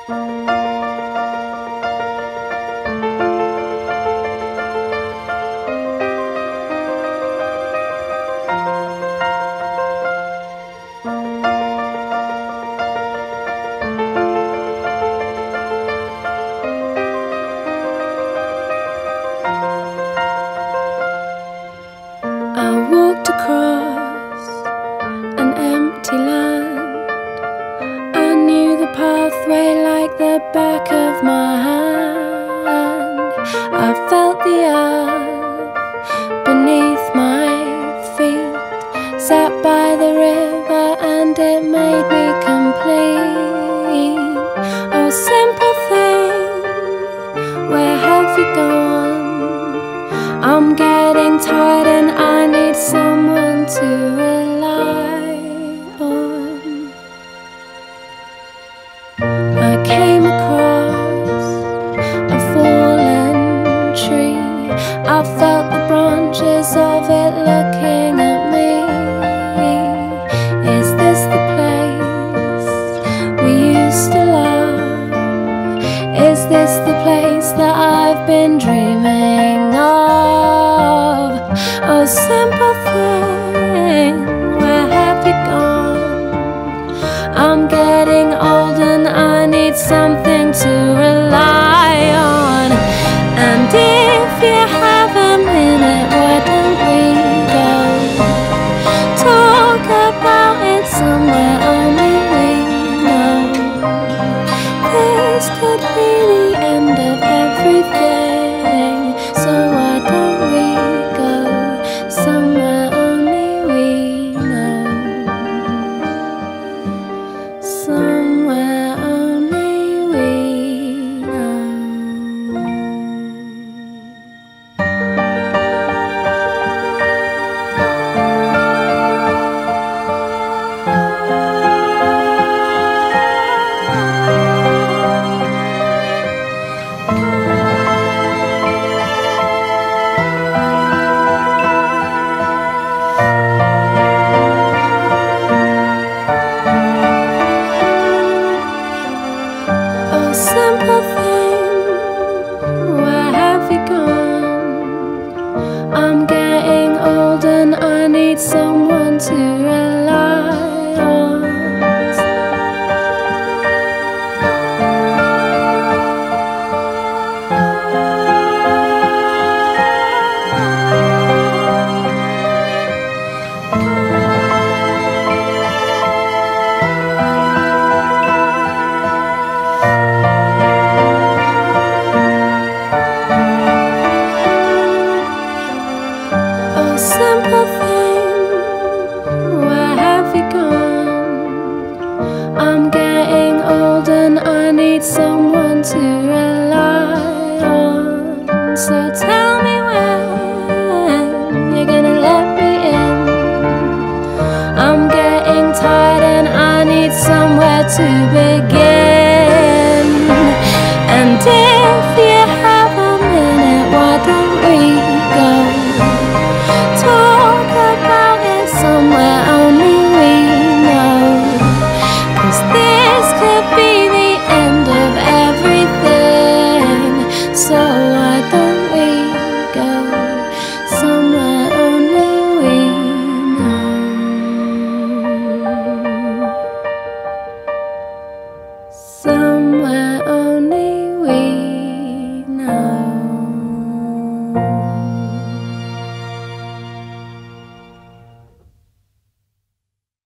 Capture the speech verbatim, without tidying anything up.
I walked across an empty land. I knew the pathway like the back of my hand. I felt the earth beneath my feet, sat by the river and it made me complete. Oh, simple thing, where have you gone? I'm getting tired and I need someone to rely on. I came across a fallen tree. I felt the branches of it looking at me. Is this the place we used to love? Is this the place that I've been dreaming of? Oh, simple thing, where have you gone? I'm getting old and I need something to rely on. And if you have a minute, why don't we go talk about it somewhere only we know? This could be the end of everything, so why don't we go somewhere only we know? Somewhere only we know. Oh, simple thing, where have you gone? I'm getting old and I need someone to rely on. Oh, simple thing, where have you gone? I'm getting old and I need someone to rely on. So tell me when you're gonna let me in. I'm getting tired and I need somewhere to